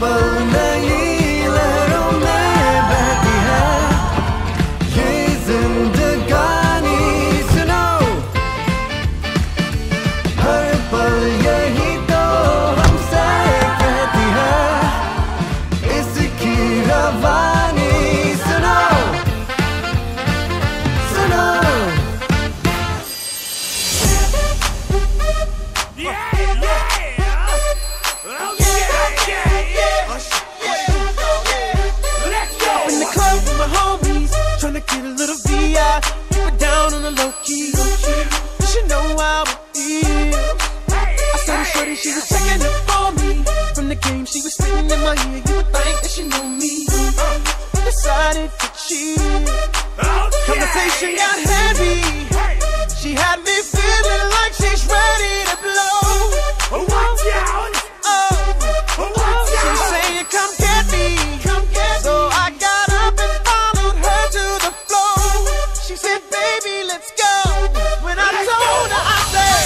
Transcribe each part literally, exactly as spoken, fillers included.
पल नई लहरों में बहती है ये जिंदगानी। सुनो हर पल यही तो हमसे कहती है इसकी रवानी। सुनो सुनो Tryna get a little V I, keep it down on the low key. You should know how it feels. I saw the shorty, she was checking up for me. From the game, she was spitting in my ear. You would think that she knew me. Decided to cheat. Conversation got heavy. She had me feeling like she's ready to blow. Watch out! Oh, she's saying, "Come get me." So I got up and followed her to the floor. She said, "Baby, let's go." When I told her, I said,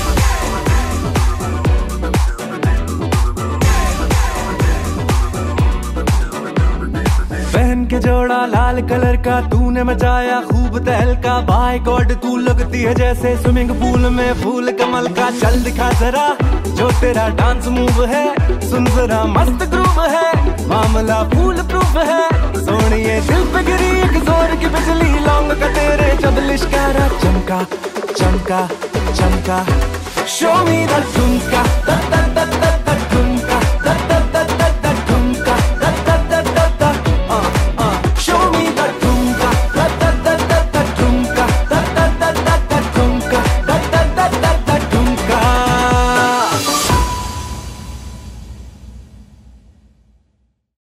पहन के जोड़ा लाल colour का तूने मचाया खूब तहलका। Bye God तू लगती है जैसे स्विमिंग पूल में फूल कमल का। चल दिखा जरा जो तेरा डांस मूव है, सुन जरा मस्त ग्रूव है, मामला फूल प्रूफ है। सोनिए दिल पे गिरी एक जोर की बिजली, लौंग का तेरे जब लिश्कारा चमका चमका चमका। शो मी द ठुमका द द द द ठुमका।